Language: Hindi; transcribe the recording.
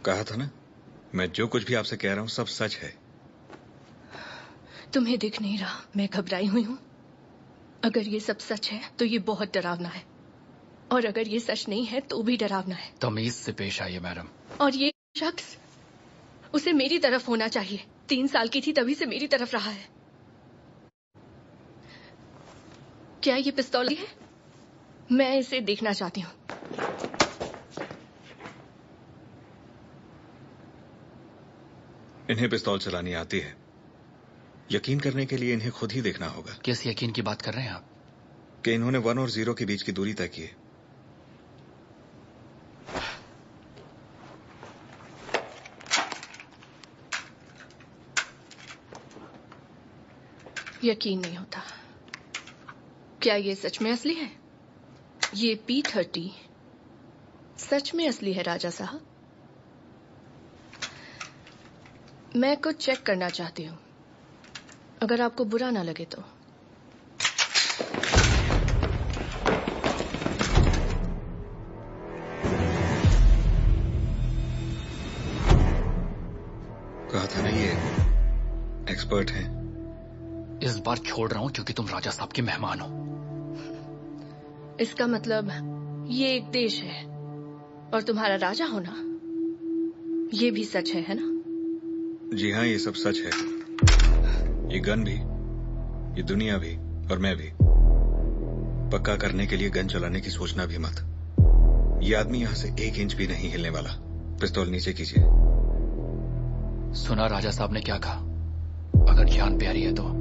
कहा था ना, मैं जो कुछ भी आपसे कह रहा हूँ सब सच है। तुम्हें दिख नहीं रहा मैं घबराई हुई हूँ? अगर ये सब सच है तो ये बहुत डरावना है, और अगर ये सच नहीं है तो भी डरावना है। तमीज से पेश आइए मैडम। और ये शख्स, उसे मेरी तरफ होना चाहिए। 3 साल की थी तभी से मेरी तरफ रहा है। क्या ये पिस्तौल है? मैं इसे देखना चाहती हूँ। इन्हें पिस्तौल चलानी आती है। यकीन करने के लिए इन्हें खुद ही देखना होगा। किस यकीन की बात कर रहे हैं आप? कि इन्होंने 1 और 0 के बीच की दूरी तय की है। यकीन नहीं होता। क्या ये सच में असली है? ये P30 सच में असली है राजा साहब? मैं कुछ चेक करना चाहती हूँ, अगर आपको बुरा ना लगे तो। कहा था ना ये एक्सपर्ट हैं। इस बार छोड़ रहा हूं क्योंकि तुम राजा साहब के मेहमान हो। इसका मतलब ये एक देश है और तुम्हारा राजा होना, ये भी सच है ना? जी हाँ, ये सब सच है। ये गन भी, ये दुनिया भी, और मैं भी। पक्का करने के लिए गन चलाने की सोचना भी मत। ये आदमी यहां से 1 इंच भी नहीं हिलने वाला। पिस्तौल नीचे कीजिए। सुना राजा साहब ने क्या कहा? अगर जान प्यारी है तो